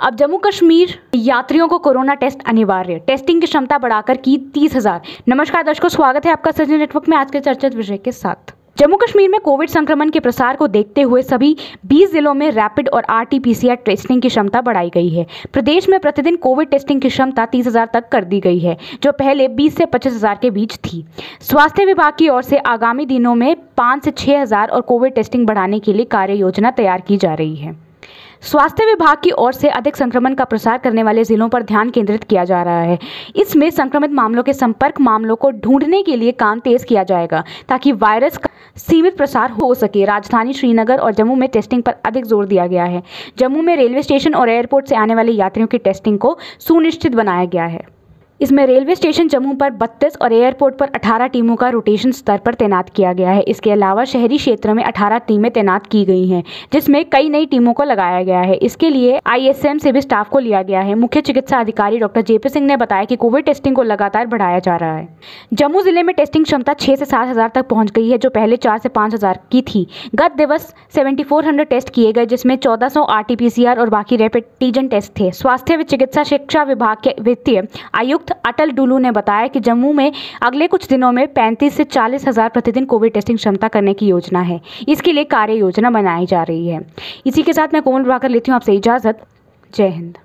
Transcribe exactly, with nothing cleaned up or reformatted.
अब जम्मू कश्मीर यात्रियों को कोरोना टेस्ट अनिवार्य, टेस्टिंग की क्षमता बढ़ाकर की तीस हजार। नमस्कार दर्शकों, स्वागत है आपका सजन नेटवर्क में आज के चर्चित विषय के साथ। जम्मू कश्मीर में कोविड संक्रमण के प्रसार को देखते हुए सभी बीस जिलों में रैपिड और R T P C R testing की क्षमता बढ़ाई गई है। प्रदेश में प्रतिदिन कोविड टेस्टिंग की क्षमता तीस हजार तक कर दी गई है, जो पहले बीस से पच्चीस हजार के बीच थी। स्वास्थ्य विभाग की ओर से आगामी दिनों में पाँच से छह हजार और कोविड टेस्टिंग बढ़ाने के लिए कार्य योजना तैयार की जा रही है। स्वास्थ्य विभाग की ओर से अधिक संक्रमण का प्रसार करने वाले जिलों पर ध्यान केंद्रित किया जा रहा है। इसमें संक्रमित मामलों के संपर्क मामलों को ढूंढने के लिए काम तेज किया जाएगा ताकि वायरस का सीमित प्रसार हो सके। राजधानी श्रीनगर और जम्मू में टेस्टिंग पर अधिक जोर दिया गया है। जम्मू में रेलवे स्टेशन और एयरपोर्ट से आने वाले यात्रियों की टेस्टिंग को सुनिश्चित बनाया गया है। इसमें रेलवे स्टेशन जम्मू पर बत्तीस और एयरपोर्ट पर अठारह टीमों का रोटेशन स्तर पर तैनात किया गया है। इसके अलावा शहरी क्षेत्र में अठारह टीमें तैनात की गई हैं, जिसमें कई नई टीमों को लगाया गया है। इसके लिए आई एस एम से भी स्टाफ को लिया गया है। मुख्य चिकित्सा अधिकारी डॉक्टर जे पी सिंह ने बताया कि कोविड टेस्टिंग को लगातार बढ़ाया जा रहा है। जम्मू जिले में टेस्टिंग क्षमता छह से सात हजार तक पहुंच गई है, जो पहले चार से पाँच हजार की थी। गत दिवस सेवेंटी फोर हंड्रेड टेस्ट किए गए, जिसमें चौदह सौ R T P C R और बाकी रैपिड एंटीजन टेस्ट थे। स्वास्थ्य व चिकित्सा शिक्षा विभाग के वित्तीय आयुक्त अटल डुलू ने बताया कि जम्मू में अगले कुछ दिनों में पैंतीस से चालीस हजार प्रतिदिन कोविड टेस्टिंग क्षमता करने की योजना है। इसके लिए कार्य योजना बनाई जा रही है। इसी के साथ मैं कोमल प्रभाकर लेती हूँ आपसे इजाजत। जय हिंद।